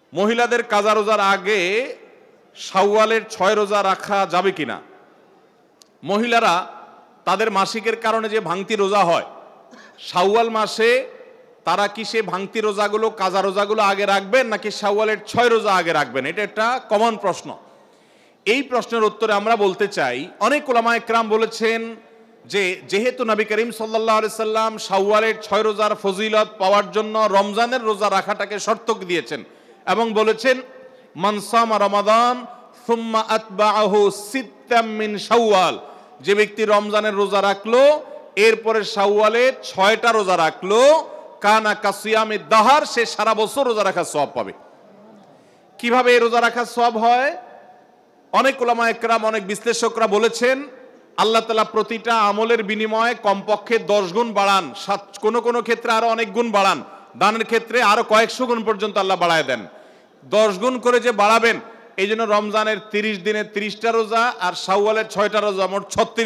মহিলাদের কাজা রোজার আগে শাওয়ালের 6 রোজা রাখা যাবে কিনা? মহিলারা তাদের মাসিকের কারণে যে ভাঙতি রোজা হয়, শাওয়াল মাসে তারা কি সে ভাঙতি রোজাগুলো, কাজা রোজাগুলো আগে রাখবেন নাকি শাওয়ালের 6 রোজা আগে রাখবেন? এটা একটা কমন প্রশ্ন। এই প্রশ্নের উত্তরে আমরা বলতে চাই, অনেক উলামা একরাম বলেছেন যে যেহেতু নবী করিম সাল্লাল্লাহু আলাইহি সাল্লাম শাওয়ালের 6 রোজার ফজিলত পাওয়ার জন্য রমজানের রোজা রাখাটাকে শর্ত দিয়েছেন এবং বলেছেন মান সামা রমাদান সুম্মা আতবাআহু সিত্তাম মিন শাওয়াল, যে ব্যক্তি রমজানের রোজা রাখলো এরপরে শাওয়ালে 6টা রোজা রাখলো, কানা কাসিয়ামিদ দাহার, সে সারা বছর রোজা রাখার সওয়াব পাবে। কিভাবে এই রোজা রাখার সওয়াব হয়? অনেক উলামা একরাম, অনেক বিশ্লেষকরা বলেছেন আল্লাহ তাআলা প্রতিটা আমলের বিনিময়ে কমপক্ষে 10 গুণ বাড়ান, কোনো কোনো ক্ষেত্রে আরো অনেক গুণ বাড়ান, দানের ক্ষেত্রে আরো কয়েকশো গুণ পর্যন্ত আল্লাহ বাড়ায় দেন। 10 গুণ করে যে বাড়াবেন, এই জন্য রমজানের 30 দিনে 30টা রোজা আর শাওয়ালের 6টা রোজা, মোট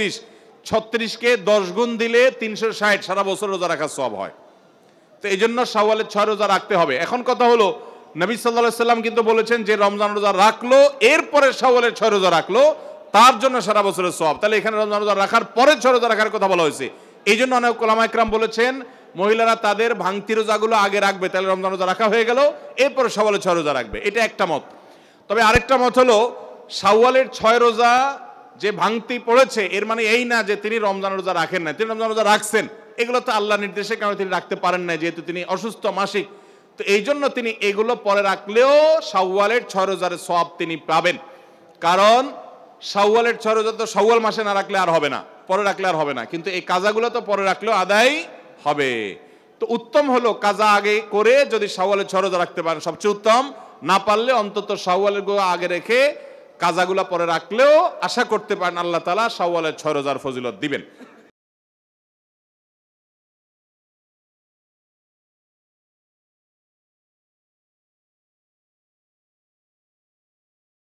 36কে 10 গুণ দিলে 360, সারা বছর রোজা রাখার সওয়াব হয়। তো এই জন্য শাওয়ালের 6 রোজা রাখতে হবে। এখন কথা হলো, নবী সাল্লাল্লাহু আলাইহি সাল্লাম কিন্তু বলেছেন যে রমজান রোজা রাখলো এরপরে শাওয়ালের 6 রোজা রাখলো, তার জন্য সারা বছরের সওয়াব। তাহলে এখানে রমজান রোজা রাখার পরে 6 রোজা রাখার কথা বলা হয়েছে। এই জন্য অনেক উলামা একরাম বলেছেন মহিলারা তাদের ভাঙতি রোজাগুলো আগে রাখবে, তাহলে রমজান রোজা রাখা হয়ে গেল, এরপরে শাওয়ালের 6 রোজা রাখবে। এটা একটা মত। তবে আরেকটা মত হলো শাওয়ালের 6 রোজা যে ভাঙতি পড়েছে এর মানে এই না যে তিনি রমজান রোজা রাখেন না, তিনি রমজান রোজা রাখছেন। এগুলো তো আল্লাহর নির্দেশে, কারণ তিনি রাখতে পারেন না যেহেতু তিনি অসুস্থ মাসিক। তো এই জন্য তিনি এগুলো পরে রাখলেও শাওয়ালের 6 রোজার সওয়াব তিনি পাবেন। কারণ শাওয়ালের 6 রোজা তো শাওয়াল মাসে না রাখলে আর হবে না, পরে রাখলে আর হবে না, কিন্তু এই কাজাগুলো তো পরে রাখলেও আদায় হবে। তো উত্তম হলো কাজা আগে করে যদি শাওয়ালের 6 রোজা রাখতে পারেন সবচেয়ে উত্তম, না পারলে অন্তত শাওয়ালের গুলো আগে রেখে কাজাগুলা পরে রাখলেও আশা করতে পারেন আল্লাহ তাআলা শাওয়ালের 6 রোজার ফজিলত দিবেন।